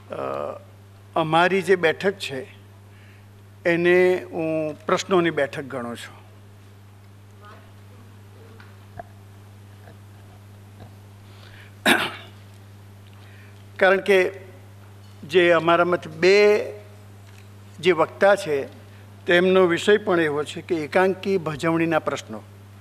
અમારી જે બેઠક છે એને હું પ્રશ્નોની બેઠક ગણું છું. કારણ કે જે અમારામાંથી બે જે વક્તા છે તેમનો વિષય પણ એવો છે કે એકાંકી ભજવણીના પ્રશ્નો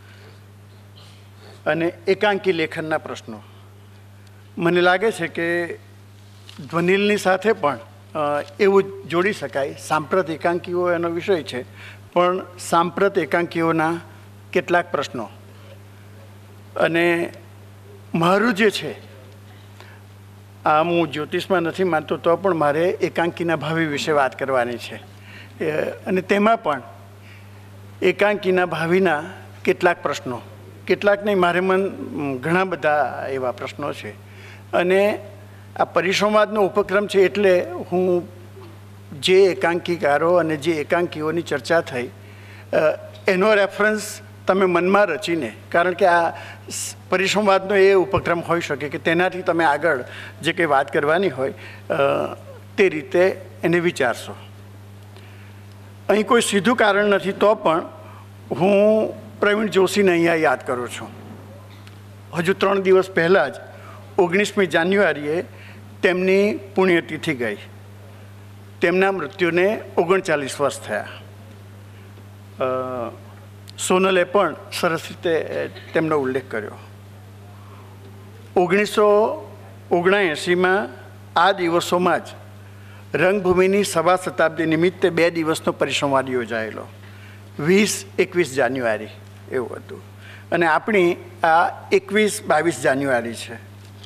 અને એકાંકી લેખનના પ્રશ્નો. મને લાગે છે કે ધ્વનિલની સાથે પણ એવું જોડી શકાય. સાંપ્રત એકાંકીઓ એનો વિષય છે, પણ સાંપ્રત એકાંકીઓના કેટલાક પ્રશ્નો. અને મારું જે છે, આમ હું જ્યોતિષમાં નથી માનતો તો પણ મારે એકાંકીના ભાવિ વિશે વાત કરવાની છે. અને તેમાં પણ એકાંકીના ભાવિના કેટલાક પ્રશ્નો, કેટલાક નહીં, મારે ઘણા બધા એવા પ્રશ્નો છે. અને આ પરિસંવાદનો ઉપક્રમ છે એટલે હું જે એકાંકીકારો અને જે એકાંકીઓની ચર્ચા થઈ એનો રેફરન્સ તમે મનમાં રચીને, કારણ કે આ પરિસંવાદનો એ ઉપક્રમ હોઈ શકે કે તેનાથી તમે આગળ જે કંઈ વાત કરવાની હોય તે રીતે એને વિચારશો. અહીં કોઈ સીધું કારણ નથી તો પણ હું પ્રવીણ જોશીને અહીંયા યાદ કરું છું. હજુ 3 દિવસ પહેલાં જ 19મી જાન્યુઆરીએ તેમની પુણ્યતિથિ ગઈ. તેમના મૃત્યુને 39 વર્ષ થયા. સોનલે પણ સરસ રીતે તેમનો ઉલ્લેખ કર્યો. 1979માં આ દિવસોમાં જ રંગભૂમિની સવા શતાબ્દી નિમિત્તે 2 દિવસનો પરિસંવાદ યોજાયેલો. 20-21 જાન્યુઆરી એવું હતું. અને આપણી આ 21-22 જાન્યુઆરી છે.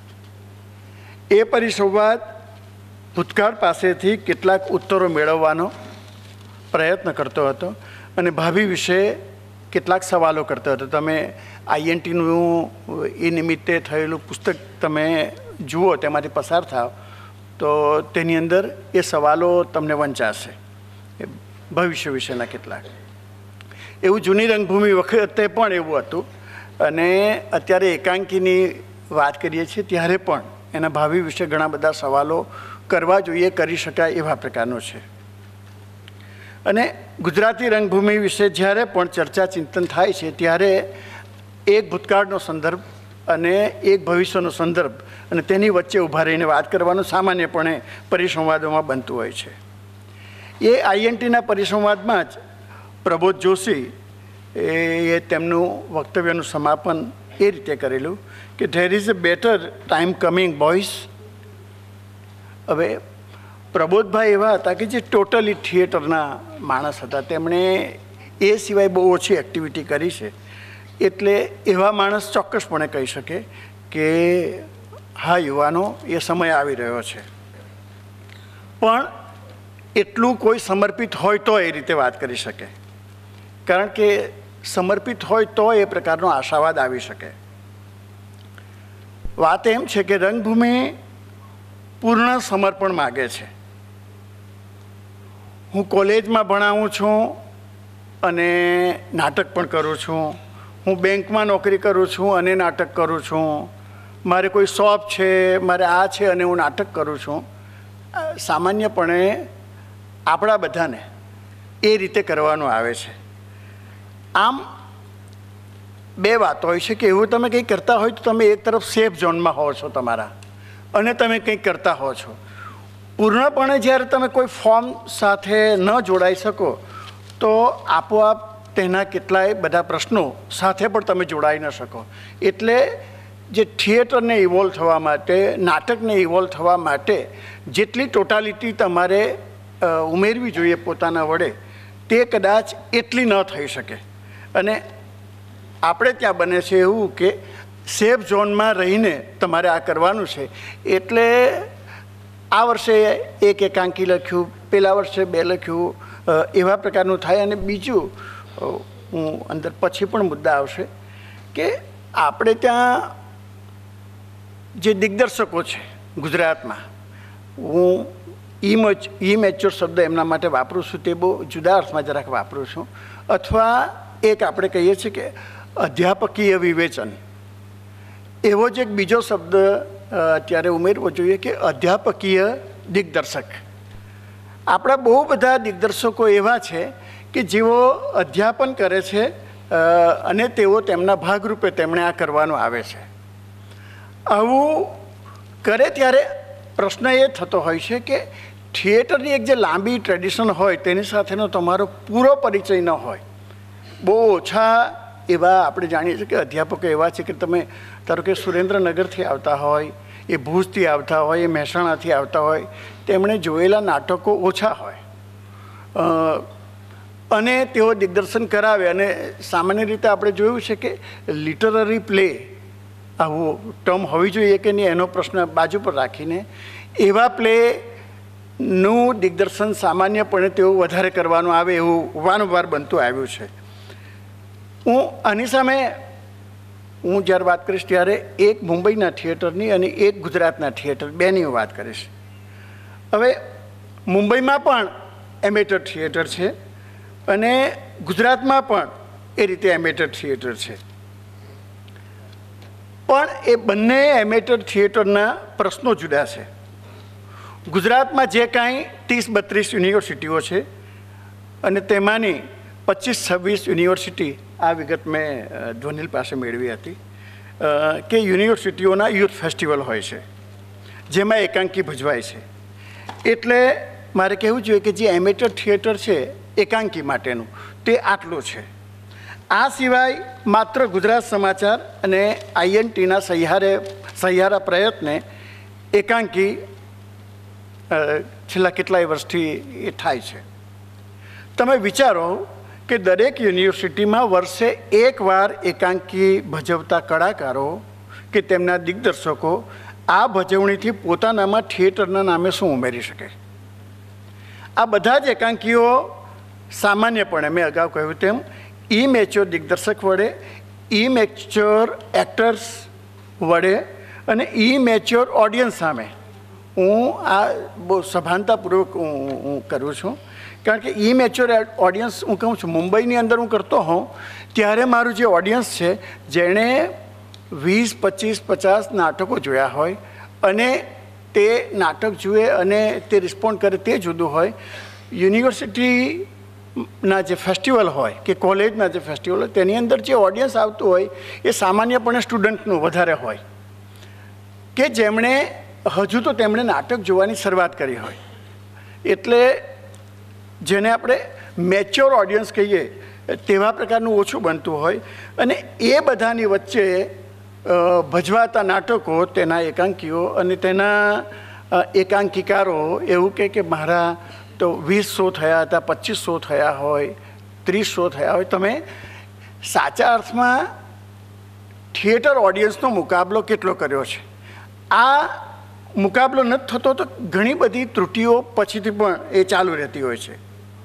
એ પરિસંવાદ ભૂતકાળ પાસેથી કેટલાક ઉત્તરો મેળવવાનો પ્રયત્ન કરતો હતો અને ભાવિ વિશે કેટલાક સવાલો કરતો હતો. તમે આઈએનટીનું એ નિમિત્તે થયેલું પુસ્તક તમે જુઓ, તેમાંથી પસાર થાવ તો તેની અંદર એ સવાલો તમને વંચાશે, ભવિષ્ય વિશેના કેટલાક. એવું જૂની રંગભૂમિ વખતે પણ એવું હતું. અને અત્યારે એકાંકીની વાત કરીએ છીએ ત્યારે પણ એના ભાવિ વિશે ઘણા બધા સવાલો કરવા જોઈએ, કરી શકાય એવા પ્રકારનો છે. અને ગુજરાતી રંગભૂમિ વિશે જ્યારે પણ ચર્ચા ચિંતન થાય છે ત્યારે એક ભૂતકાળનો સંદર્ભ અને એક ભવિષ્યનો સંદર્ભ અને તેની વચ્ચે ઊભા રહીને વાત કરવાનું સામાન્યપણે પરિસંવાદોમાં બનતું હોય છે. એ આઈએનટીના પરિસંવાદમાં જ પ્રબોધ જોશી એ તેમનું વક્તવ્યનું સમાપન એ રીતે કરેલું કે there is a better time coming boys. હવે પ્રબોધભાઈ એવા હતા કે જે ટોટલી થિયેટરના માણસ હતા. તેમણે એ સિવાય બહુ ઓછી એક્ટિવિટી કરી છે. એટલે એવા માણસ ચોક્કસપણે કહી શકે કે હા યુવાનો, એ સમય આવી રહ્યો છે. પણ એટલું કોઈ સમર્પિત હોય તો એ રીતે વાત કરી શકે, કારણ કે સમર્પિત હોય તો એ પ્રકારનો આશાવાદ આવી શકે. વાત એમ છે કે રંગભૂમિ પૂર્ણ સમર્પણ માગે છે. હું કોલેજમાં ભણાવું છું અને નાટક પણ કરું છું. હું બેંકમાં નોકરી કરું છું અને નાટક કરું છું. મારે કોઈ શોપ છે, મારે આ છે અને હું નાટક કરું છું. સામાન્યપણે આપણા બધાને એ રીતે કરવાનું આવે છે. આમ બે વાત હોય છે કે એવું તમે કંઈક કરતા હોય તો તમે એક તરફ સેફ ઝોનમાં હો છો તમારા, અને તમે કંઈક કરતા હો છો. પૂર્ણપણે જ્યારે તમે કોઈ ફોર્મ સાથે ન જોડાઈ શકો તો આપોઆપ તેના કેટલાય બધા પ્રશ્નો સાથે પણ તમે જોડાઈ ન શકો. એટલે જે થિયેટરને ઇવોલ્વ થવા માટે, નાટકને ઇવોલ્વ થવા માટે જેટલી ટોટાલિટી તમારે ઉમેરવી જોઈએ પોતાના વડે, તે કદાચ એટલી ન થઈ શકે. અને આપણે ત્યાં બને છે એવું કે સેફ ઝોનમાં રહીને તમારે આ કરવાનું છે. એટલે આ વર્ષે એક એકાંકી લખ્યું, પેલા વર્ષે 2 લખ્યું, એવા પ્રકારનું થાય. અને બીજું, હું અંદર પછી પણ મુદ્દા આવશે કે આપણે ત્યાં જે દિગ્દર્શકો છે ગુજરાતમાં, હું ઇમેચ્યોર શબ્દ એમના માટે વાપરું છું, તે બહુ જુદા અર્થમાં જરાક વાપરું છું. અથવા એક આપણે કહીએ છીએ કે અધ્યાપકીય વિવેચન, એવો જ એક બીજો શબ્દ અત્યારે ઉમેરવો જોઈએ કે અધ્યાપકીય દિગ્દર્શક. આપણા બહુ બધા દિગ્દર્શકો એવા છે કે જેઓ અધ્યાપન કરે છે અને તેઓ તેમના ભાગરૂપે તેમણે આ કરવાનું આવે છે. આવું કરે ત્યારે પ્રશ્ન એ થતો હોય છે કે થિયેટરની એક જે લાંબી ટ્રેડિશન હોય તેની સાથેનો તમારો પૂરો પરિચય ન હોય. બહુ ઓછા એવા આપણે જાણીએ છીએ કે અધ્યાપકો એવા છે કે તમે ધારો કે સુરેન્દ્રનગરથી આવતા હોય, એ ભુજથી આવતા હોય, એ મહેસાણાથી આવતા હોય, તેમણે જોયેલા નાટકો ઓછા હોય અને તેઓ દિગ્દર્શન કરાવે. અને સામાન્ય રીતે આપણે જોયું છે કે લિટરરી પ્લે આવું ટર્મ હોવી જોઈએ કે નહીં એનો પ્રશ્ન બાજુ પર રાખીને એવા પ્લેનું દિગ્દર્શન સામાન્યપણે તેઓ વધારે કરવાનું આવે એવું વારંવાર બનતું આવ્યું છે. હું આની સામે હું જ્યારે વાત કરીશ ત્યારે એક મુંબઈના થિયેટરની અને એક ગુજરાતના થિયેટર બેની હું વાત કરીશ. હવે મુંબઈમાં પણ એમેટર થિયેટર છે અને ગુજરાતમાં પણ એ રીતે એમેટર થિયેટર છે. પણ એ બંને એમેટર થિયેટરના પ્રશ્નો જુદા છે. ગુજરાતમાં જે કાંઈ 30-32 યુનિવર્સિટીઓ છે અને તેમાંની 25-26 યુનિવર્સિટી, આ વિગત મેં ધ્વનિલ પાસે મેળવી હતી કે યુનિવર્સિટીઓના યુથ ફેસ્ટિવલ હોય છે જેમાં એકાંકી ભજવાય છે. એટલે મારે કહેવું જોઈએ કે જે એમેટર થિયેટર છે એકાંકી માટેનું તે આટલું છે. આ સિવાય માત્ર ગુજરાત સમાચાર અને INTના સહિયારા પ્રયત્ને એકાંકી છેલ્લા કેટલાય વર્ષથી એ થાય છે. તમે વિચારો કે દરેક યુનિવર્સિટીમાં વર્ષે એકવાર એકાંકી ભજવતા કલાકારો કે તેમના દિગ્દર્શકો આ ભજવણીથી પોતાનામાં થિયેટરના નામે શું ઉમેરી શકે. આ બધા જ એકાંકીઓ સામાન્યપણે મેં અગાઉ કહ્યું તેમ ઇમેચ્યોર દિગ્દર્શક વડે, ઇમેચ્યોર એક્ટર્સ વડે અને ઇમેચ્યોર ઓડિયન્સ સામે, હું આ બહુ સભાનતાપૂર્વક હું કરું છું કારણ કે ઇમેચ્યોર ઓડિયન્સ હું કહું છું મુંબઈની અંદર હું કરતો હોઉં ત્યારે મારું જે ઓડિયન્સ છે જેણે 20-25-50 નાટકો જોયા હોય અને તે નાટક જુએ અને તે રિસ્પોન્ડ કરે તે જુદું હોય. યુનિવર્સિટીના જે ફેસ્ટિવલ હોય કે કોલેજના જે ફેસ્ટિવલ હોય તેની અંદર જે ઓડિયન્સ આવતું હોય એ સામાન્યપણે સ્ટુડન્ટનું વધારે હોય કે જેમણે હજુ તો તેમણે નાટક જોવાની શરૂઆત કરી હોય. એટલે જેને આપણે મેચ્યોર ઓડિયન્સ કહીએ તેવા પ્રકારનું ઓછું બનતું હોય અને એ બધાની વચ્ચે ભજવાતા નાટકો તેના એકાંકીઓ અને તેના એકાંકીકારો એવું કે મારા તો 20 શો થયા હતા, 25 શો થયા હોય, 30 શો થયા હોય. તમે સાચા અર્થમાં થિયેટર ઓડિયન્સનો મુકાબલો કેટલો કર્યો છે? આ મુકાબલો નથી થતો તો ઘણી બધી ત્રુટિઓ પછીથી પણ એ ચાલુ રહેતી હોય છે.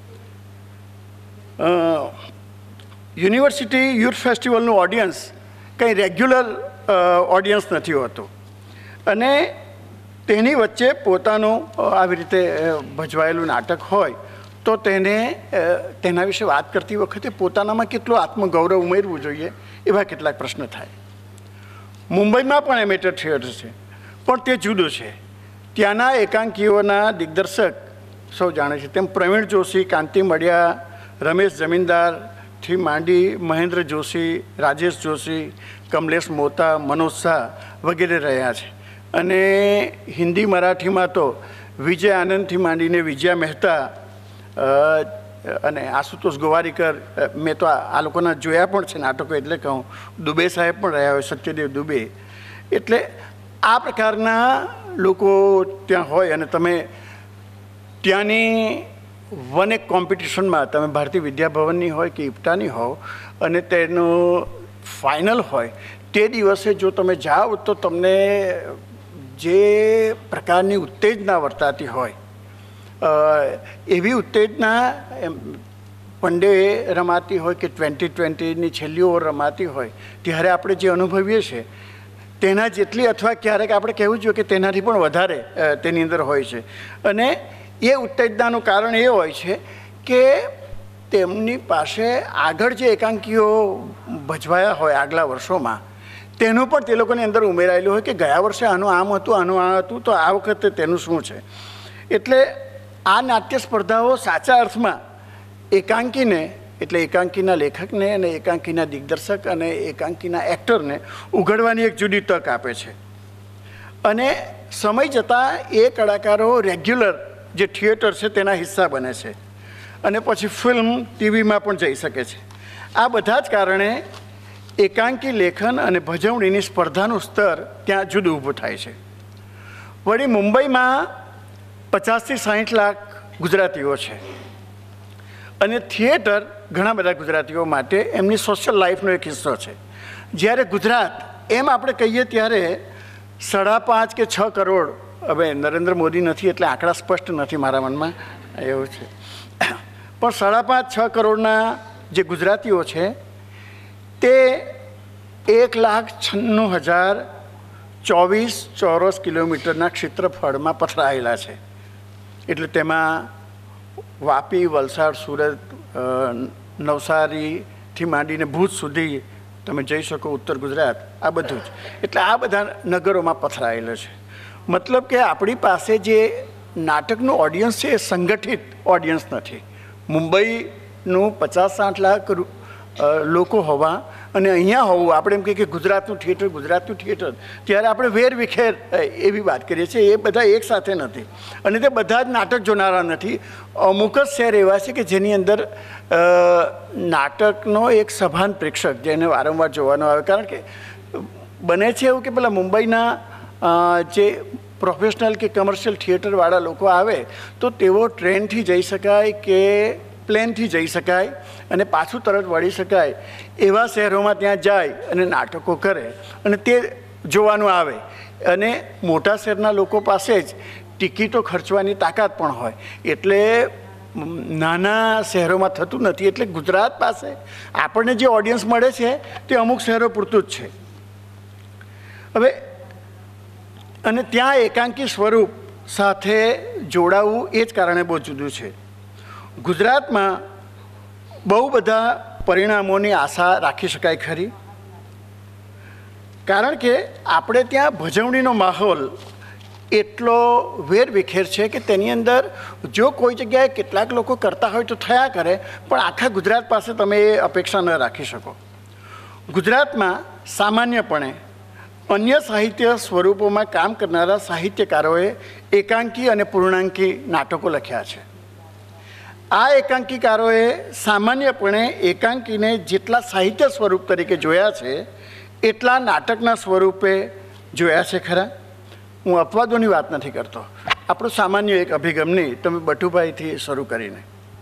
યુનિવર્સિટી યુથ ફેસ્ટિવલનું ઓડિયન્સ કંઈ રેગ્યુલર ઓડિયન્સ નથી હોતું અને તેની વચ્ચે પોતાનું આવી રીતે ભજવાયેલું નાટક હોય તો તેના વિશે વાત કરતી વખતે પોતાનામાં કેટલું આત્મગૌરવ ઉમેરવું જોઈએ એવા કેટલાક પ્રશ્ન થાય. મુંબઈમાં પણ એમેટર થિયેટર છે પણ તે જુદું છે. ત્યાંના એકાંકીઓના દિગ્દર્શક સૌ જાણે છે તેમ પ્રવીણ જોશી, કાંતિ મડિયા, રમેશ જમીનદારથી માંડી મહેન્દ્ર જોશી, રાજેશ જોશી, કમલેશ મોતા, મનોજ શાહ વગેરે રહ્યા છે. અને હિન્દી મરાઠીમાં તો વિજય આનંદથી માંડીને વિજયા મહેતા અને આશુતોષ ગોવારીકર, મેં તો આ લોકોના જોયા પણ છે નાટકો એટલે કહું. દુબે સાહેબ પણ રહ્યા હોય, સત્યદેવ દુબે. એટલે આ પ્રકારના લોકો ત્યાં હોય અને તમે ત્યાંની એક કોમ્પિટિશનમાં તમે ભારતીય વિદ્યાભવનની હોય કે ઇપ્ટાની હોવ અને તેનું ફાઇનલ હોય તે દિવસે જો તમે જાઓ તો તમને જે પ્રકારની ઉત્તેજના વર્તાતી હોય એવી ઉત્તેજના વન ડે રમાતી હોય કે 2020ની છેલ્લી ઓવર રમાતી હોય ત્યારે આપણે જે અનુભવીએ છીએ તેના જેટલી અથવા ક્યારેક આપણે કહેવું જોઈએ કે તેનાથી પણ વધારે તેની અંદર હોય છે. અને એ ઉત્તેજનાનું કારણ એ હોય છે કે તેમની પાસે આગળ જે એકાંકીઓ ભજવાયા હોય આગલા વર્ષોમાં તેનું પણ તે લોકોની અંદર ઉમેરાયેલું હોય કે ગયા વર્ષે આનું આમ હતું, આનું આ હતું, તો આ વખતે તેનું શું છે. એટલે આ નાટ્ય સ્પર્ધાઓ સાચા અર્થમાં એકાંકીને એટલે એકાંકીના લેખકને અને એકાંકીના દિગ્દર્શક અને એકાંકીના એક્ટરને ઉઘડવાની એક જુદી તક આપે છે. અને સમય જતાં એ કલાકારો રેગ્યુલર જે થિયેટર છે તેના હિસ્સા બને છે અને પછી ફિલ્મ ટીવીમાં પણ જઈ શકે છે. આ બધા જ કારણે એકાંકી લેખન અને ભજવણીની સ્પર્ધાનું સ્તર ત્યાં જુદું ઊભું થાય છે. વળી મુંબઈમાં 50 થી 60 લાખ ગુજરાતીઓ છે અને થિયેટર ઘણા બધા ગુજરાતીઓ માટે એમની સોશિયલ લાઈફનો એક હિસ્સો છે. જ્યારે ગુજરાત એમ આપણે કહીએ ત્યારે 5.5 કે 6 કરોડ, હવે નરેન્દ્ર મોદી નથી એટલે આંકડા સ્પષ્ટ નથી મારા મનમાં, એવું છે, પણ 5.5-6 કરોડના જે ગુજરાતીઓ છે તે 1,96,024 ચોરસ કિલોમીટરના ક્ષેત્રફળમાં પથરાયેલા છે. એટલે તેમાં વાપી, વલસાડ, સુરત, નવસારીથી માંડીને ભુજ સુધી તમે જઈ શકો, ઉત્તર ગુજરાત, આ બધું જ. એટલે આ બધા નગરોમાં પથરાયેલો છે. મતલબ કે આપણી પાસે જે નાટકનું ઓડિયન્સ છે એ સંગઠિત ઓડિયન્સ નથી. મુંબઈનું 50-60 લાખ લોકો હોવા અને અહીંયા હોવું, આપણે એમ કહીએ કે ગુજરાતનું થિયેટર, ત્યારે આપણે વેરવિખેર એવી વાત કરીએ છીએ. એ બધા એક સાથે નથી અને તે બધા જ નાટક જોનારા નથી. અમુક જ શહેર એવા છે કે જેની અંદર નાટકનો એક સભાન પ્રેક્ષક જેને વારંવાર જોવાનો આવે. કારણ કે બને છે એવું કે પેલા મુંબઈના જે પ્રોફેશનલ કે કમર્શિયલ થિયેટરવાળા લોકો આવે તો તેઓ ટ્રેનથી જઈ શકાય કે પ્લેનથી જઈ શકાય અને પાછું તરત વળી શકાય એવા શહેરોમાં ત્યાં જાય અને નાટકો કરે અને તે જોવાનું આવે. અને મોટા શહેરના લોકો પાસે જ ટિકિટો ખર્ચવાની તાકાત પણ હોય. એટલે નાના શહેરોમાં થતું નથી. એટલે ગુજરાત પાસે આપણને જે ઓડિયન્સ મળે છે તે અમુક શહેરો પૂરતું જ છે. હવે અને ત્યાં એકાંકી સ્વરૂપ સાથે જોડાવું એ જ કારણે બહુ જુદું છે. ગુજરાતમાં બહુ બધા પરિણામોની આશા રાખી શકાય ખરી, કારણ કે આપણે ત્યાં ભજવણીનો માહોલ એટલો વેરવિખેર છે કે તેની અંદર જો કોઈ જગ્યાએ કેટલાક લોકો કરતા હોય તો થયા કરે, પણ આખા ગુજરાત પાસે તમે એ અપેક્ષા ન રાખી શકો. ગુજરાતમાં સામાન્યપણે અન્ય સાહિત્ય સ્વરૂપોમાં કામ કરનારા સાહિત્યકારોએ એકાંકી અને પૂર્ણાંકી નાટકો લખ્યા છે. આ એકાંકીકારોએ સામાન્યપણે એકાંકીને જેટલા સાહિત્ય સ્વરૂપ તરીકે જોયા છે એટલા નાટકના સ્વરૂપે જોયા છે ખરા. હું અપવાદોની વાત નથી કરતો, આપણો સામાન્ય એક અભિગમની, તમે બટુભાઈથી શરૂ કરીને.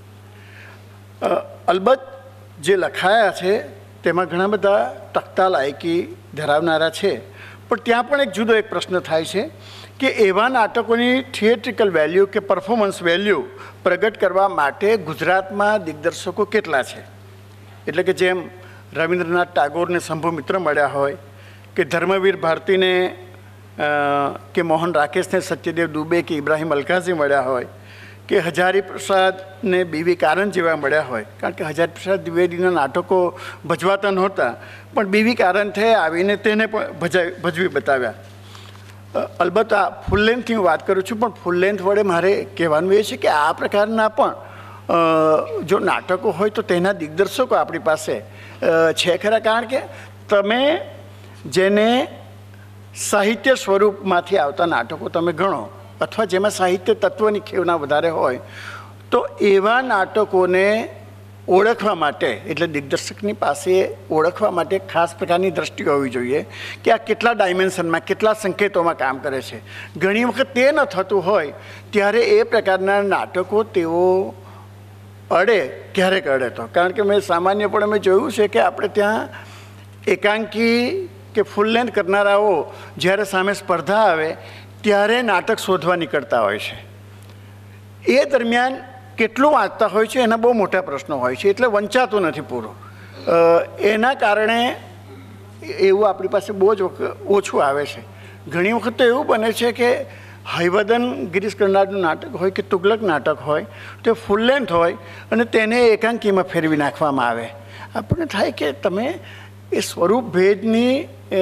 અલબત્ત જે લખાયા છે તેમાં ઘણા બધા તખ્તા લાયકી ધરાવનારા છે, પણ ત્યાં પણ એક જુદો એક પ્રશ્ન થાય છે કે એવા નાટકોની થિયેટ્રિકલ વેલ્યુ કે પરફોર્મન્સ વેલ્યુ પ્રગટ કરવા માટે ગુજરાતમાં દિગ્દર્શકો કેટલા છે. એટલે કે જેમ રવિન્દ્રનાથ ટાગોરને શંભુમિત્ર મળ્યા હોય, કે ધર્મવીર ભારતીને કે મોહન રાકેશને સત્યદેવ દુબે કે ઇબ્રાહિમ અલકાઝી મળ્યા હોય, કે હજારી પ્રસાદને બીવી કારંત જેવા મળ્યા હોય. કારણ કે હજારી પ્રસાદ દ્વિવેદીના નાટકો ભજવાતા નહોતા, પણ બીવી કારંતે આવીને તેને પણ ભજવી બતાવ્યા. અલબત્ત આ ફૂલ લેન્થની હું વાત કરું છું, પણ ફૂલ લેન્થ વડે મારે કહેવાનું એ છે કે આ પ્રકારના પણ જો નાટકો હોય તો તેના દિગ્દર્શકો આપણી પાસે છે ખરા. કારણ કે તમે જેને સાહિત્ય સ્વરૂપમાંથી આવતા નાટકો તમે ગણો અથવા જેમાં સાહિત્ય તત્વની ખેવના વધારે હોય તો એવા નાટકોને ઓળખવા માટે, એટલે દિગ્દર્શકની પાસે ઓળખવા માટે ખાસ પ્રકારની દ્રષ્ટિ હોવી જોઈએ કે આ કેટલા ડાયમેન્શનમાં, કેટલા સંકેતોમાં કામ કરે છે. ઘણી વખત તે ન થતું હોય ત્યારે એ પ્રકારના નાટકો તેઓ અડે, ક્યારેક અડે તો. કારણ કે મેં સામાન્યપણે મેં જોયું છે કે આપણે ત્યાં એકાંકી કે ફૂલ લેન્થ કરનારાઓ જ્યારે સામે સ્પર્ધા આવે ત્યારે નાટક શોધવા નીકળતા હોય છે. એ દરમિયાન કેટલું વાંચતા હોય છે એના બહુ મોટા પ્રશ્નો હોય છે, એટલે વંચાતું નથી પૂરું. એના કારણે એવું આપણી પાસે બહુ જ ઓછું આવે છે. ઘણી વખત તો એવું બને છે કે હૈવદન ગિરીશ કર્નાડનું નાટક હોય કે તુગલક નાટક હોય તો ફૂલ લેન્થ હોય અને તેને એકાંકીમાં ફેરવી નાખવામાં આવે. આપણને થાય કે તમે એ સ્વરૂપ ભેદની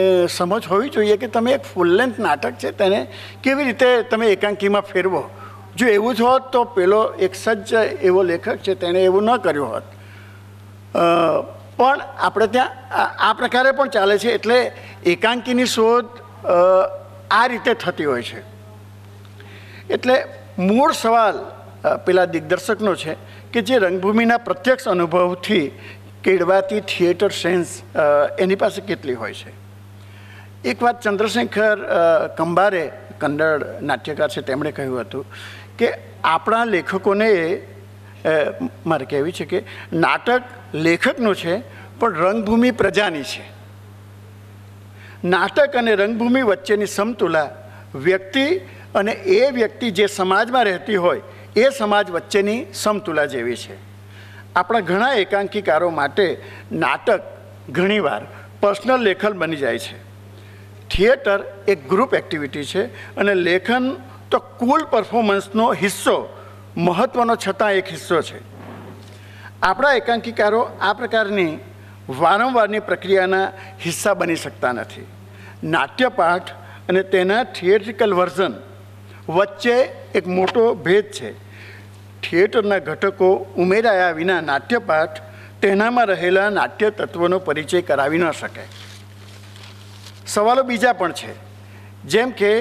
સમજ હોવી જોઈએ કે તમે એક ફૂલ લેન્થ નાટક છે તેને કેવી રીતે તમે એકાંકીમાં ફેરવો. જો એવું જ હોત તો પેલો એક સજ્જ એવો લેખક છે તેણે એવું ન કર્યું હોત. પણ આપણે ત્યાં આ પ્રકારે પણ ચાલે છે. એટલે એકાંકીની શોધ આ રીતે થતી હોય છે. એટલે મૂળ સવાલ પેલા દિગ્દર્શકનો છે કે જે રંગભૂમિના પ્રત્યક્ષ અનુભવથી કેળવાતી થિયેટર સેન્સ એની પાસે કેટલી હોય છે. એક વાત ચંદ્રશેખર કંબારે, કન્નડ નાટ્યકાર છે, તેમણે કહ્યું હતું કે આપણા લેખકોને મારે કહેવી છે કે નાટક લેખકનું છે પણ રંગભૂમિ પ્રજાની છે. નાટક અને રંગભૂમિ વચ્ચેની સમતુલા વ્યક્તિ અને એ વ્યક્તિ જે સમાજમાં રહેતી હોય એ સમાજ વચ્ચેની સમતુલા જેવી છે. આપણા ઘણા એકાંકીકારો માટે નાટક ઘણીવાર પર્સનલ લેખન બની જાય છે. થિયેટર એક ગ્રુપ એક્ટિવિટી છે અને લેખન તો કુલ પરફોર્મન્સનો હિસ્સો, મહત્ત્વનો છતાં એક હિસ્સો છે. આપણા એકાંકીકારો આ પ્રકારની વારંવારની પ્રક્રિયાના હિસ્સા બની શકતા નથી. નાટ્યપાઠ અને તેના થિયેટ્રિકલ વર્ઝન વચ્ચે એક મોટો ભેદ છે. થિયેટરના ઘટકો ઉમેરાયા વિના નાટ્યપાઠ તેનામાં રહેલા નાટ્ય તત્વોનો પરિચય કરાવી ન શકે. સવાલો બીજા પણ છે, જેમ કે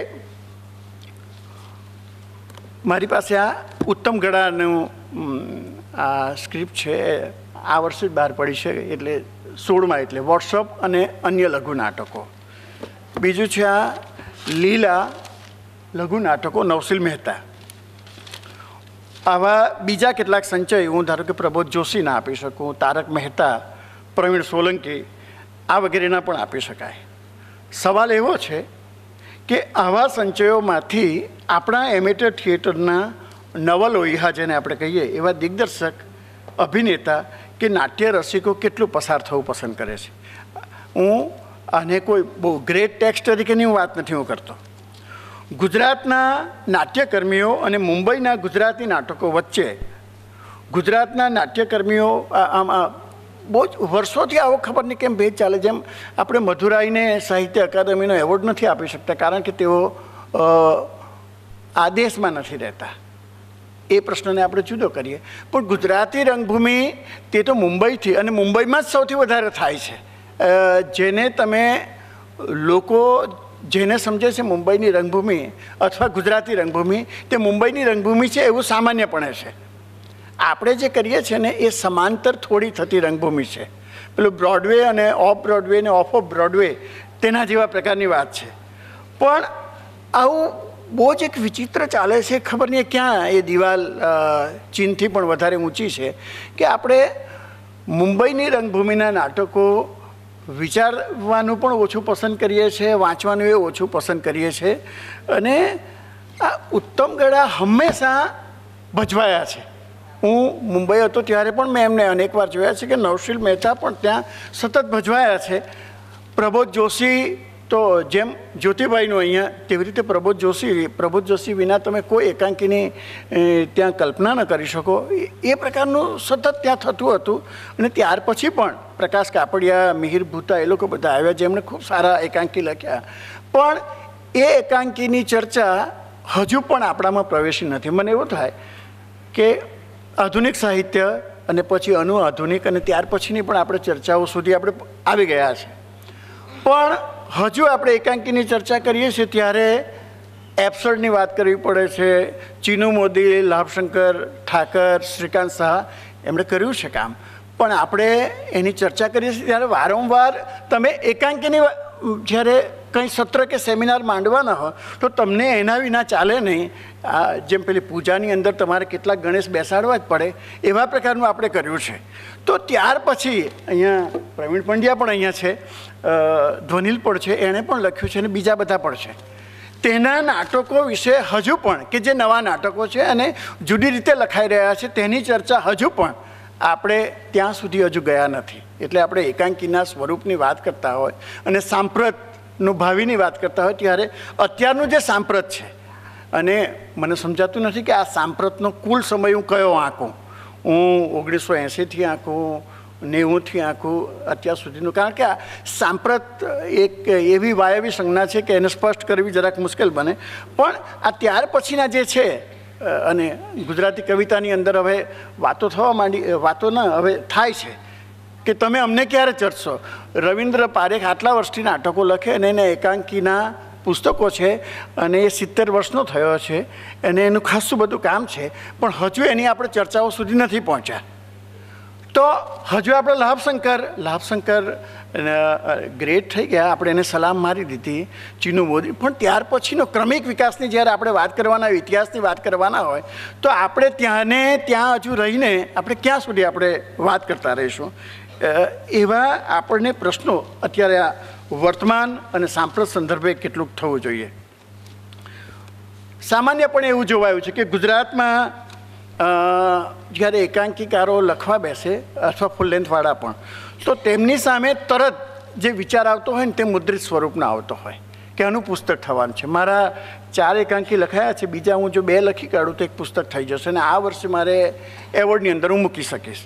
મારી પાસે આ ઉત્તમ ગળાનું આ સ્ક્રિપ્ટ છે, આ વર્ષે જ બહાર પડી છે, એટલે 16માં, એટલે વોટ્સઅપ અને અન્ય લઘુ નાટકો. બીજું છે આ લીલા લઘુ નાટકો નવશીલ મહેતા. આવા બીજા કેટલાક સંચય હું ધારો કે પ્રબોધ જોશીના આપી શકું, તારક મહેતા, પ્રવીણ સોલંકી, આ વગેરેના પણ આપી શકાય. સવાલ એવો છે કે આવા સંચયોમાંથી આપણા એમેટર થિયેટરના નવલોહિયા જેને આપણે કહીએ એવા દિગ્દર્શક, અભિનેતા કે નાટ્ય રસિકો કેટલું પસાર થવું પસંદ કરે છે. હું આને કોઈ બહુ ગ્રેટ ટેક્સ્ટ તરીકેની વાત નથી કરતો. ગુજરાતના નાટ્યકર્મીઓ અને મુંબઈના ગુજરાતી નાટકો વચ્ચે ગુજરાતના નાટ્યકર્મીઓ આમાં બહુ જ વર્ષોથી આવો ખબર નહીં કેમ ભેદ ચાલે. જેમ આપણે મધુરાઈને સાહિત્ય અકાદમીનો એવોર્ડ નથી આપી શકતા કારણ કે તેઓ આદેશમાં નથી રહેતા. એ પ્રશ્નને આપણે જુદો કરીએ. પણ ગુજરાતી રંગભૂમિ તે તો મુંબઈથી, અને મુંબઈમાં જ સૌથી વધારે થાય છે. જેને તમે લોકો જેને સમજે છે મુંબઈની રંગભૂમિ અથવા ગુજરાતી રંગભૂમિ, તે મુંબઈની રંગભૂમિ છે એવું સામાન્યપણે છે. આપણે જે કરીએ છીએ ને એ સમાંતર થોડી થતી રંગભૂમિ છે. પેલું બ્રોડવે અને ઓફ બ્રોડવે ને ઓફ બ્રોડવે તેના જેવા પ્રકારની વાત છે. પણ આવું બહુ જ એક વિચિત્ર ચાલે છે, ખબર નહીં ક્યાં એ દિવાલ ચીનથી પણ વધારે ઊંચી છે કે આપણે મુંબઈની રંગભૂમિના નાટકો વિચારવાનું પણ ઓછું પસંદ કરીએ છીએ, વાંચવાનું એ ઓછું પસંદ કરીએ છીએ. અને આ ઉત્તમ ગળા હંમેશા ભજવાયા છે. હું મુંબઈ હતો ત્યારે પણ મેં એમને અનેકવાર જોયા છે કે નવશીલ મહેતા પણ ત્યાં સતત ભજવાયા છે. પ્રબોધ જોશી તો જેમ જ્યોતિભાઈનું અહીંયા, તેવી રીતે પ્રબોધ જોશી વિના તમે કોઈ એકાંકીની ત્યાં કલ્પના ન કરી શકો. એ પ્રકારનું સતત ત્યાં થતું હતું. અને ત્યાર પછી પણ પ્રકાશ કાપડિયા, મિહિર ભૂતા, એ લોકો બધા આવ્યા જેમણે ખૂબ સારા એકાંકી લખ્યા. પણ એ એકાંકીની ચર્ચા હજુ પણ આપણામાં પ્રવેશી નથી. મને એવું થાય કે આધુનિક સાહિત્ય અને પછી આધુનિક અને ત્યાર પછીની પણ આપણે ચર્ચાઓ સુધી આપણે આવી ગયા છે. પણ હજુ આપણે એકાંકીની ચર્ચા કરીએ છીએ ત્યારે એબ્સર્ડની વાત કરવી પડે છે. ચીનુ મોદી, લાભશંકર ઠાકર, શ્રીકાંત શાહ એમણે કર્યું છે કામ. પણ આપણે એની ચર્ચા કરીએ છીએ ત્યારે વારંવાર તમે એકાંકીની જ્યારે કંઈ સત્ર કે સેમિનાર માંડવાના હોય તો તમને એના વિના ચાલે નહીં. જેમ પેલી પૂજાની અંદર તમારે કેટલાક ગણેશ બેસાડવા જ પડે, એવા પ્રકારનું આપણે કર્યું છે. તો ત્યાર પછી અહીંયા પ્રવીણ પંડ્યા પણ અહીંયા છે, ધ્વનિલ પણ છે, એણે પણ લખ્યું છે અને બીજા બધા પણ છે. તેના નાટકો વિશે હજુ પણ, કે જે નવા નાટકો છે અને જુદી રીતે લખાઈ રહ્યા છે, તેની ચર્ચા હજુ પણ આપણે ત્યાં સુધી હજુ ગયા નથી. એટલે આપણે એકાંકીના સ્વરૂપની વાત કરતા હોય અને સાંપ્રતનું ભાવિની વાત કરતા હોય ત્યારે અત્યારનું જે સાંપ્રત છે, અને મને સમજાતું નથી કે આ સાંપ્રતનો કુલ સમય હું કયો આંકું. હું 1980થી આંકું, 90થી આંકું, અત્યાર સુધીનું. કારણ કે આ સાંપ્રત એક એવી વાયવી સંજ્ઞા છે કે એને સ્પષ્ટ કરવી જરાક મુશ્કેલ બને. પણ આ ત્યાર પછીના જે છે અને ગુજરાતી કવિતાની અંદર હવે વાતો થવા માંડી, વાતો ન હવે થાય છે કે તમે અમને ક્યારે ચર્ચશો. રવિન્દ્ર પારેખ આટલા વર્ષથી નાટકો લખે અને એને એકાંકીના પુસ્તકો છે અને એ 70 વર્ષનો થયો છે અને એનું ખાસું બધું કામ છે, પણ હજુ એની આપણે ચર્ચાઓ સુધી નથી પહોંચ્યા. તો હજુ આપણે લાભશંકર ગ્રેટ થઈ ગયા, આપણે એને સલામ મારી દીધી, ચીનુ મોદી. પણ ત્યાર પછીનો ક્રમિક વિકાસની જ્યારે આપણે વાત કરવાના હોય, ઇતિહાસની વાત કરવાના હોય, તો આપણે ત્યાં હજુ રહીને આપણે ક્યાં સુધી આપણે વાત કરતા રહીશું? એવા આપણને પ્રશ્નો અત્યારે આ વર્તમાન અને સાંપ્રત સંદર્ભે કેટલુંક થવું જોઈએ. સામાન્યપણે એવું જોવાયું છે કે ગુજરાતમાં જ્યારે એકાંકીકારો લખવા બેસે અથવા ફૂલ લેન્થવાળા પણ, તો તેમની સામે તરત જે વિચાર આવતો હોય ને તે મુદ્રિત સ્વરૂપના આવતો હોય કે આનું પુસ્તક થવાનું છે. મારા 4 એકાંકી લખાયા છે, બીજા હું જો 2 લખી કાઢું તો એક પુસ્તક થઈ જશે અને આ વર્ષે મારે એવોર્ડની અંદર હું મૂકી શકીશ.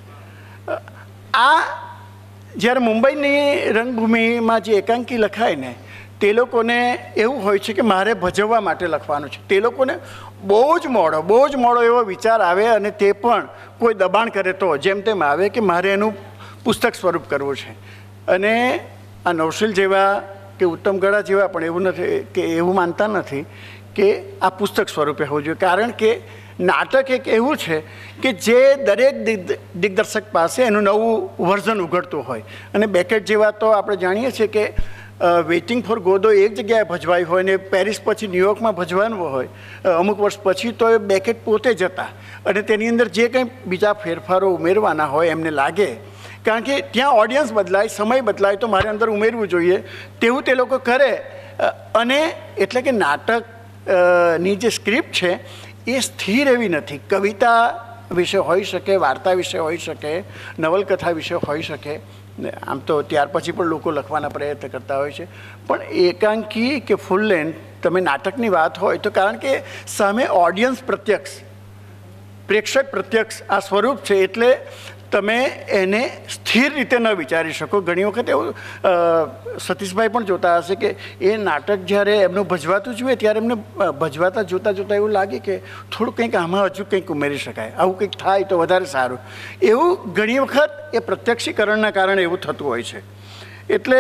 આ જ્યારે મુંબઈની રંગભૂમિમાં જે એકાંકી લખાય ને તે લોકોને એવું હોય છે કે મારે ભજવવા માટે લખવાનું છે. તે લોકોને બહુ જ મોડો એવો વિચાર આવે અને તે પણ કોઈ દબાણ કરે તો જેમ તેમ આવે કે મારે એનું પુસ્તક સ્વરૂપ કરવું છે. અને આ નવશીલ જેવા કે ઉત્તમગળા જેવા પણ એવું નથી કે એવું માનતા નથી કે આ પુસ્તક સ્વરૂપે હોવું જોઈએ, કારણ કે નાટક એક એવું છે કે જે દરેક દિગ્દર્શક પાસે એનું નવું વર્ઝન ઉઘડતું હોય. અને બેકેટ જેવા તો આપણે જાણીએ છીએ કે વેઇટિંગ ફોર ગોદો એક જગ્યાએ ભજવાઈ હોય ને પેરિસ પછી ન્યુયોર્કમાં ભજવાનું હોય અમુક વર્ષ પછી, તો એ બેકેટ પોતે જ હતા અને તેની અંદર જે કંઈ બીજા ફેરફારો ઉમેરવાના હોય એમને લાગે, કારણ કે ત્યાં ઓડિયન્સ બદલાય, સમય બદલાય, તો મારે અંદર ઉમેરવું જોઈએ, તેવું તે લોકો કરે. અને એટલે કે નાટકની જે સ્ક્રિપ્ટ છે એ સ્થિર એવી નથી. કવિતા વિશે હોઈ શકે, વાર્તા વિશે હોઈ શકે, નવલકથા વિશે હોઈ શકે. આમ તો ત્યાર પછી પણ લોકો લખવાના પ્રયત્ન કરતા હોય છે, પણ એકાંકી કે ફૂલ લેન્થ તમે નાટકની વાત હોય તો કારણ કે સામે ઓડિયન્સ પ્રત્યક્ષ, પ્રેક્ષક પ્રત્યક્ષ આ સ્વરૂપ છે, એટલે તમે એને સ્થિર રીતે ન વિચારી શકો. ઘણી વખત એવું સતીશભાઈ પણ જોતા હશે કે એ નાટક જ્યારે એમનું ભજવાતું જોઈએ ત્યારે એમને ભજવાતા જોતાં એવું લાગે કે થોડું કંઈક આમાં હજુ કંઈક ઉમેરી શકાય, આવું કંઈક થાય તો વધારે સારું. એવું ઘણી વખત એ પ્રત્યક્ષીકરણના કારણે એવું થતું હોય છે. એટલે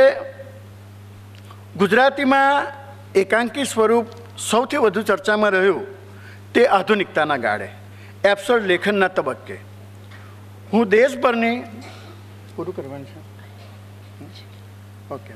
ગુજરાતીમાં એકાંકી સ્વરૂપ સૌથી વધુ ચર્ચામાં રહ્યું તે આધુનિકતાના ગાળે, એબ્સર્ડ લેખનના તબક્કે. હું દેશભરની પૂરું કરવાનું છે ઓકે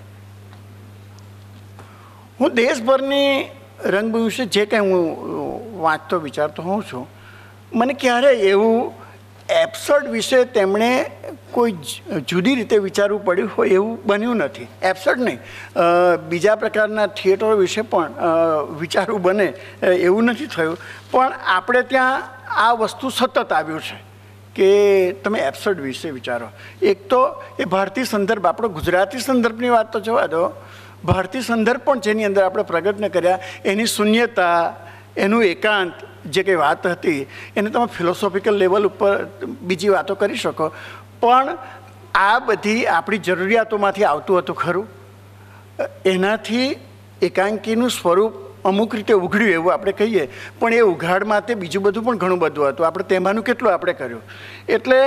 હું દેશભરની રંગભૂમિ વિશે જે કંઈ હું વાંચતો વિચારતો હોઉં છું, મને ક્યારેય એવું એબ્સર્ડ વિશે તેમણે કોઈ જુદી રીતે વિચારવું પડ્યું હોય એવું બન્યું નથી. એબ્સર્ડ નહીં, બીજા પ્રકારના થિયેટરો વિશે પણ વિચારવું બને એવું નથી થયું, પણ આપણે ત્યાં આ વસ્તુ સતત આવ્યું છે કે તમે એબ્સર્ડ વિશે વિચારો. એક તો એ ભારતીય સંદર્ભ, આપણો ગુજરાતી સંદર્ભની વાત તો જવા દો, ભારતીય સંદર્ભ પણ જેની અંદર આપણે પ્રગટ કર્યા, એની શૂન્યતા, એનું એકાંત, જે કંઈ વાત હતી એને તમે ફિલોસોફિકલ લેવલ ઉપર બીજી વાતો કરી શકો, પણ આ બધી આપણી જરૂરિયાતોમાંથી આવતું હતું ખરું. એનાથી એકાંકીનું સ્વરૂપ અમુક રીતે ઉઘડ્યું એવું આપણે કહીએ, પણ એ ઉઘાડ માટે બીજું બધું પણ ઘણું બધું હતું. આપણે તેમાંનું કેટલું આપણે કર્યું. એટલે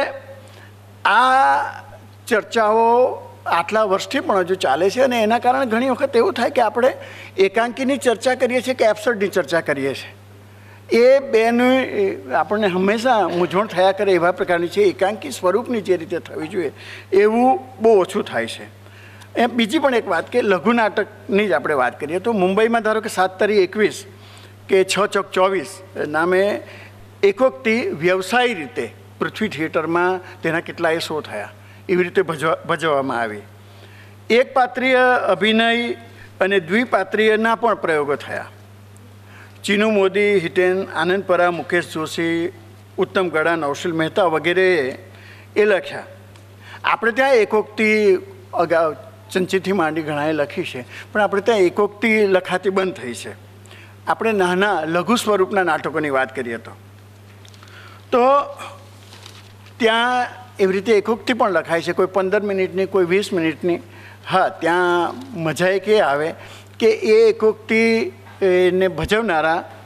આ ચર્ચાઓ આટલા વર્ષથી પણ હજુ ચાલે છે અને એના કારણે ઘણી વખત એવું થાય કે આપણે એકાંકીની ચર્ચા કરીએ છીએ કે એબ્સર્ડની ચર્ચા કરીએ છીએ. એ બેનું આપણને હંમેશા મૂંઝવણ થયા કરે એવા પ્રકારની છે. એકાંકી સ્વરૂપની જે રીતે થવી જોઈએ એવું બહુ ઓછું થાય છે. બીજી પણ એક વાત કે લઘુ નાટકની જ આપણે વાત કરીએ તો મુંબઈમાં ધારો કે 7×21 કે 6×24 નામે એકોકથી વ્યવસાયી રીતે પૃથ્વી થિયેટરમાં તેના કેટલાય શો થયા, એવી રીતે ભજવવામાં આવી. એક પાત્રીય અભિનય અને દ્વિપાત્રીયના પણ પ્રયોગો થયા. ચીનુ મોદી, હિતેન આનંદપરા, મુકેશ જોશી, ઉત્તમ ગળા, નવશીલ મહેતા વગેરેએ એ લખ્યા. આપણે ત્યાં એકોકથી અગાઉ ચંચીથી માંડી ઘણાએ લખી છે, પણ આપણે ત્યાં એકોકથી લખાતી બંધ થઈ છે. આપણે નાના લઘુ સ્વરૂપના નાટકોની વાત કરીએ તો ત્યાં એવી રીતે એકોકથી પણ લખાય છે, કોઈ 15 મિનિટની, કોઈ 20 મિનિટની. હા, ત્યાં મજા એક એ આવે કે એ એકોકથી ને ભજવનારા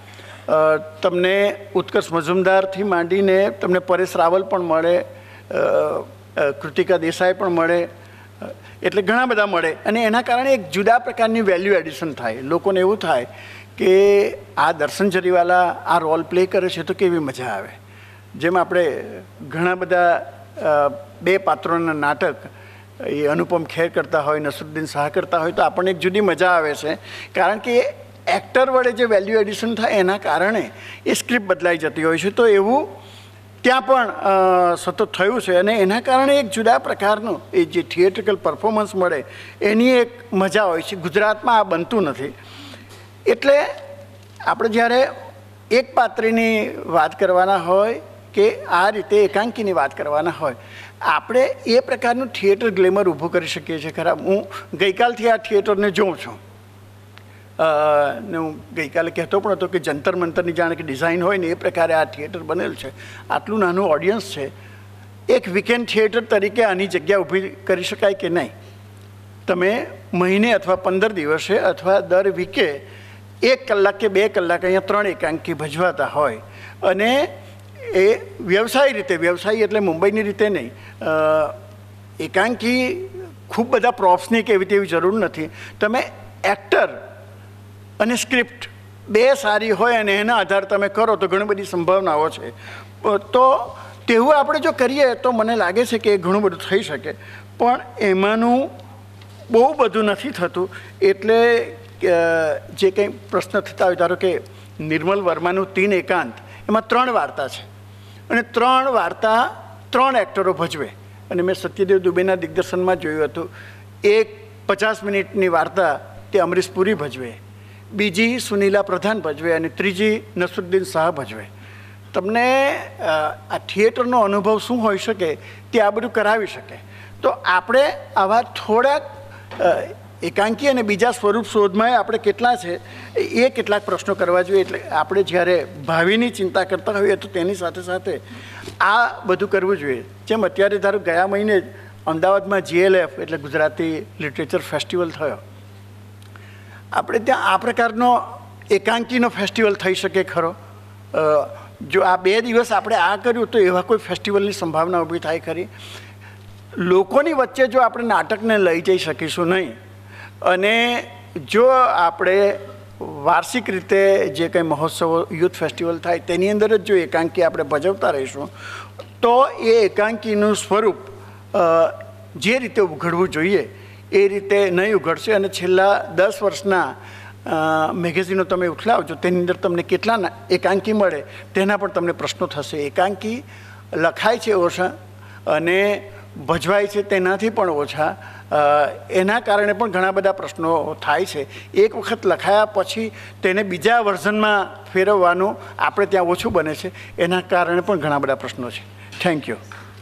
તમને ઉત્કર્ષ મજુમદારથી માંડીને તમને પરેશ રાવલ પણ મળે, કૃતિકા દેસાઈ પણ મળે, એટલે ઘણા બધા મળે. અને એના કારણે એક જુદા પ્રકારની વેલ્યુ એડિશન થાય. લોકોને એવું થાય કે આ દર્શન જરીવાલા આ રોલ પ્લે કરે છે તો કેવી મજા આવે. જેમ આપણે ઘણા બધા બે પાત્રોના નાટક એ અનુપમ ખેર કરતા હોય, નસરુદ્દીન શાહ કરતા હોય તો આપણને એક જુદી મજા આવે છે. કારણ કે એક્ટર વડે જે વેલ્યુ એડિશન થાય એના કારણે એ સ્ક્રિપ્ટ બદલાઈ જતી હોય છે. તો એવું ત્યાં પણ સતત થયું છે. અને એના કારણે એક જુદા પ્રકારનું એ જે થિયેટ્રિકલ પરફોર્મન્સ મળે એની એક મજા હોય છે. ગુજરાતમાં આ બનતું નથી. એટલે આપણે જ્યારે એક પાત્રની વાત કરવાના હોય કે આ રીતે એકાંકીની વાત કરવાના હોય, આપણે એ પ્રકારનું થિયેટર ગ્લેમર ઊભું કરી શકીએ છીએ ખરા. હું ગઈકાલથી આ થિયેટરને જોઉં છું ને હું ગઈકાલે કહેતો પણ હતો કે જંતર મંતરની જાણે કે ડિઝાઇન હોય ને એ પ્રકારે આ થિયેટર બનેલું છે. આટલું નાનું ઓડિયન્સ છે. એક વીકેન્ડ થિયેટર તરીકે આની જગ્યા ઊભી કરી શકાય કે નહીં? તમે મહિને અથવા 15 દિવસે અથવા દર વીકે 1 કલાક કે 2 કલાક અહીંયા 3 એકાંકી ભજવાતા હોય અને એ વ્યવસાય રીતે, વ્યવસાય એટલે મુંબઈની રીતે નહીં, એકાંકી ખૂબ બધા પ્રોપ્સની કે એવી તેવી જરૂર નથી. તમે એક્ટર અને સ્ક્રિપ્ટ બે સારી હોય અને એના આધારે તમે કરો તો ઘણી બધી સંભાવનાઓ છે. તો તેવું આપણે જો કરીએ તો મને લાગે છે કે ઘણું બધું થઈ શકે. પણ એમાંનું બહુ બધું નથી થતું. એટલે જે કંઈ પ્રશ્ન થતા હોય, ધારો કે નિર્મલ વર્માનું 3 એકાંત, એમાં 3 વાર્તા છે અને 3 વાર્તા 3 એક્ટરો ભજવે. અને મેં સત્યદેવ દુબેના દિગ્દર્શનમાં જોયું હતું, એક 50 મિનિટની વાર્તા તે અમરીશ પુરી ભજવે, બીજી સુનીલા પ્રધાન ભજવે અને ત્રીજી નસરુદ્દીન શાહ ભજવે. તમને આ થિયેટરનો અનુભવ શું હોઈ શકે તે આ બધું કરાવી શકે. તો આપણે આવા થોડાક એકાંકી અને બીજા સ્વરૂપ શોધમાં આપણે કેટલા છે એ કેટલાક પ્રશ્નો કરવા જોઈએ. એટલે આપણે જ્યારે ભાવિની ચિંતા કરતા હોઈએ તો તેની સાથે સાથે આ બધું કરવું જોઈએ. જેમ અત્યારે ધારો ગયા મહિને જ અમદાવાદમાં GLF એટલે ગુજરાતી લિટરેચર ફેસ્ટિવલ થયો. આપણે ત્યાં આ પ્રકારનો એકાંકીનો ફેસ્ટિવલ થઈ શકે ખરો? જો આ 2 દિવસ આપણે આ કર્યું તો એવા કોઈ ફેસ્ટિવલની સંભાવના ઊભી થાય ખરી? લોકોની વચ્ચે જો આપણે નાટકને લઈ જઈ શકીશું નહીં અને જો આપણે વાર્ષિક રીતે જે કંઈ મહોત્સવો, યુથ ફેસ્ટિવલ થાય તેની અંદર જ જો એકાંકી આપણે ભજવતા રહીશું તો એ એકાંકીનું સ્વરૂપ જે રીતે ઉઘડવું જોઈએ એ રીતે નહીં ઉઘડશે. અને છેલ્લા 10 વર્ષના મેગેઝિનો તમે ઉઠલાવજો, તેની અંદર તમને કેટલા એકાંકી મળે તેના પણ તમને પ્રશ્નો થશે. એકાંકી લખાય છે ઓછા અને ભજવાય છે તેનાથી પણ ઓછા. એના કારણે પણ ઘણા બધા પ્રશ્નો થાય છે. એક વખત લખાયા પછી તેને બીજા વર્ઝનમાં ફેરવવાનું આપણે ત્યાં ઓછું બને છે. એના કારણે પણ ઘણા બધા પ્રશ્નો છે. Thank you.